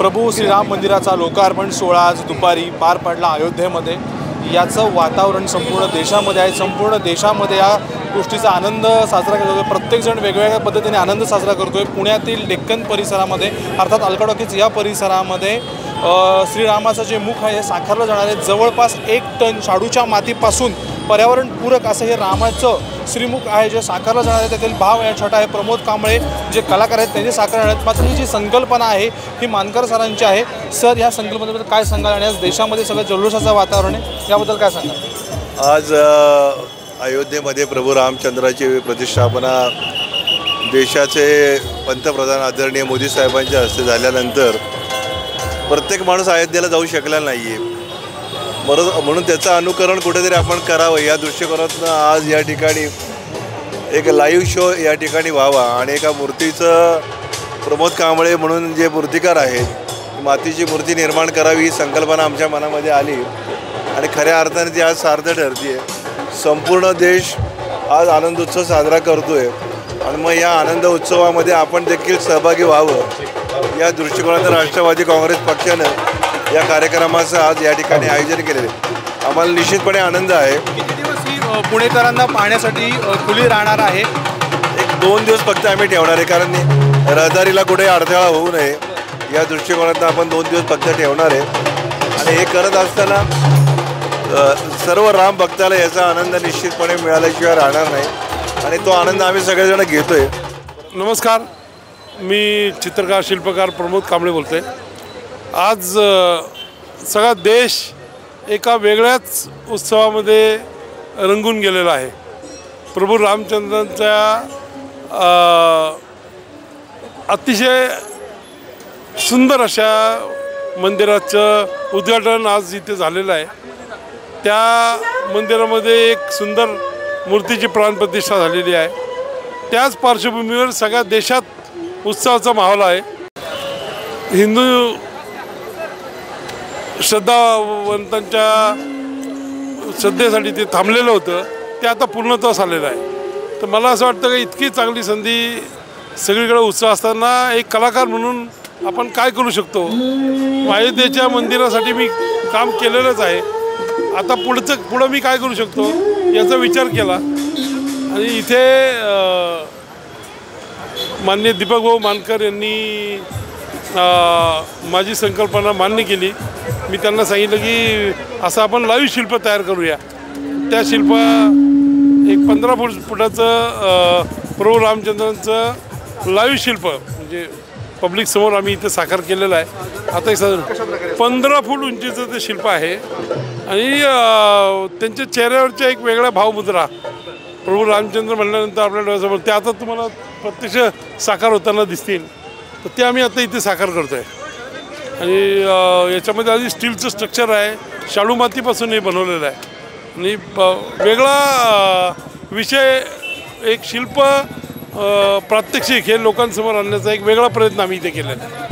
प्रभू श्रीराम मंदिराचा लोकार्पण सोहळा आज दुपारी पार पडला अयोध्येमध्ये। याचं वातावरण संपूर्ण देशामध्ये आहे। संपूर्ण देशामध्ये या गोष्टीचा आनंद साजरा केला जातो। प्रत्येकजण वेगवेगळ्या पद्धतीने आनंद साजरा करतोय। पुण्यातील डेक्कन परिसरामध्ये अर्थात अलका टॉकीज या परिसरामध्ये श्रीरामाचं जे मुख आहे साकारलं जाणार आहे। जवळपास 1 टन शाडूच्या मातीपासून पर्यावरणपूरक असं हे रामाचं श्रीमुख आहे जे साकारलं जाणार आहे। त्यातील भाव या छोटा आहे। प्रमोद कांबळे जे कलाकार आहेत त्यांचे साकारणार आहेत। मात्र ही जी संकल्पना आहे ही मानकर सरांची आहे। सर, या संकल्पनेबद्दल काय सांगाल आणि आज देशामध्ये सगळं जल्लोषाचं वातावरण आहे याबद्दल काय सांगाल? आज अयोध्येमध्ये प्रभू रामचंद्राची प्रतिष्ठापना देशाचे पंतप्रधान आदरणीय मोदी साहेबांच्या हस्ते झाल्यानंतर प्रत्येक माणूस अयोध्येला जाऊ शकला नाही आहे। म्हणून त्याचं अनुकरण कुठेतरी आपण करावं या दृष्टिकोनातून आज या ठिकाणी एक लाईव्ह शो या ठिकाणी व्हावा आणि एका मूर्तीचं प्रमोद कांबळे म्हणून जे मूर्तिकार आहेत मातीची मूर्ती निर्माण करावी ही संकल्पना आमच्या मनामध्ये आली आणि खऱ्या अर्थाने ती आज सार्थ ठरते आहे। संपूर्ण देश आज आनंदोत्सव साजरा करतो आहे आणि मग या आनंद उत्सवामध्ये आपण देखील सहभागी व्हावं या दृष्टिकोनातून राष्ट्रवादी काँग्रेस पक्षानं या कार्यक्रमाचं आज या ठिकाणी आयोजन केलेले आम्हाला निश्चितपणे आनंद आहे। किती दिवस ही पुणेकरांना पाहण्यासाठी खुली राहणार आहे? 1-2 दिवस फक्त आम्ही ठेवणार आहे, कारण रहदारीला कुठे अडथळा होऊ नये या दृष्टिकोनातून आपण 2 दिवस फक्त ठेवणार आहे आणि हे करत असताना सर्व राम भक्ताला याचा आनंद निश्चितपणे मिळाल्याशिवाय राहणार नाही आणि तो आनंद आम्ही सगळेजण घेतोय। नमस्कार, मी चित्रकार शिल्पकार प्रमोद कांबळे बोलतोय। आज सगळा देश एका वेगळ्याच उत्सवामध्ये रंगून गेलेला आहे। प्रभू रामचंद्रांच्या अतिशय सुंदर अशा मंदिराचं उद्घाटन आज इथे झालेलं आहे। त्या मंदिरामध्ये एक सुंदर मूर्तीची प्राणप्रतिष्ठा झालेली आहे। त्याच पार्श्वभूमीवर सगळ्या देशात उत्सवाचा माहोल आहे। हिंदू श्रद्धावंतांच्या श्रद्धेसाठी ते थांबलेलं होतं ते आता पूर्णत्वास आलेलं आहे। तर मला असं वाटतं की इतकी चांगली संधी सगळीकडे उत्सव असताना एक कलाकार म्हणून आपण काय करू शकतो। अयोध्येच्या मंदिरासाठी मी काम केलेलंच आहे, आता पुढं मी काय करू शकतो याचा विचार केला आणि इथे माननीय दीपक भाऊ मानकर यांनी माझी संकल्पना मान्य केली। मी त्यांना सांगितलं की असं आपण लाईव्ह शिल्प तयार करूया। त्या शिल्प एक 15 फुटाचं प्रभू रामचंद्रांचं लाईव्ह शिल्प म्हणजे पब्लिक समोर आम्ही इथे साकार केलेलं आहे। आता एक साधारण 15 फूट उंचीचं ते शिल्प आहे आणि त्यांच्या चेहऱ्यावरच्या एक वेगळा भावमुद्रा प्रभू रामचंद्र म्हणल्यानंतर आपल्या डोळ्यासमोर ते आता तुम्हाला प्रत्यक्ष साकार होताना दिसतील। तर ते आम्ही आता इथे साकार करतो आहे आणि याच्यामध्ये आधी स्टीलचं स्ट्रक्चर आहे, शाडू मातीपासून हे बनवलेलं आहे आणि वेगळा विषय एक शिल्प प्रात्यक्षिक हे लोकांसमोर आणण्याचा एक वेगळा प्रयत्न आम्ही इथे केलेला आहे।